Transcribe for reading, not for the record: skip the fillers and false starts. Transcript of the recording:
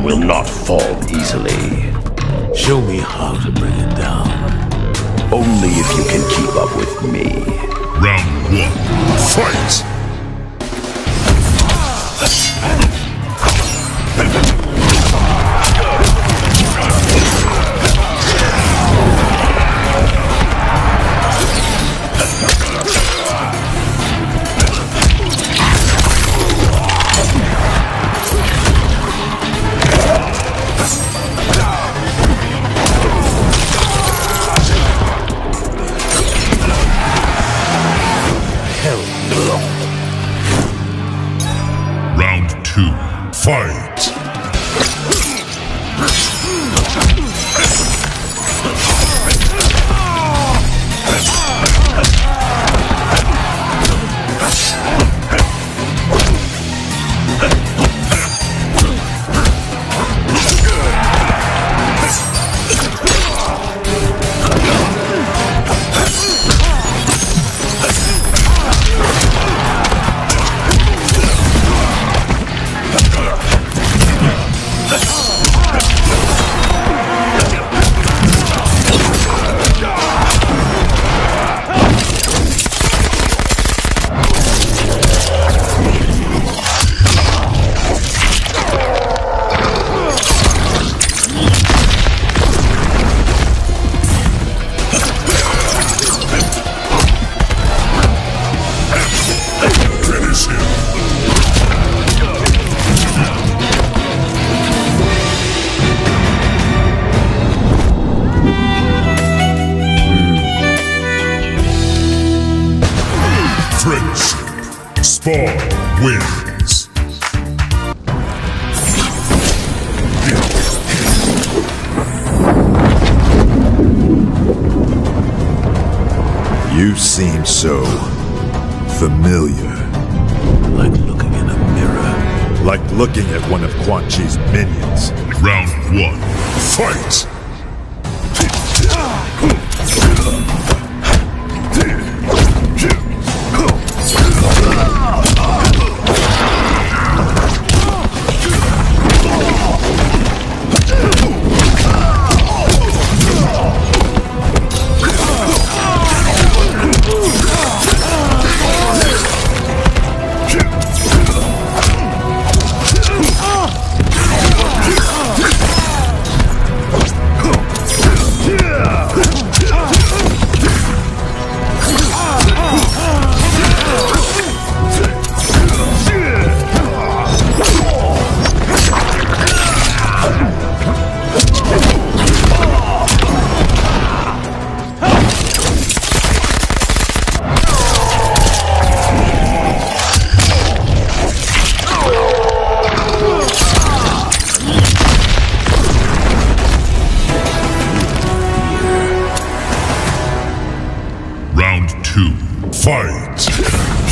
will not fall easily. Show me how to bring it down. Only if you can keep up with me. Round 1, fight! Round 2, fight! Spawn wins. You seem so familiar. Like looking in a mirror. Like looking at one of Quan Chi's minions. Round 1, fight! Round 2, fight!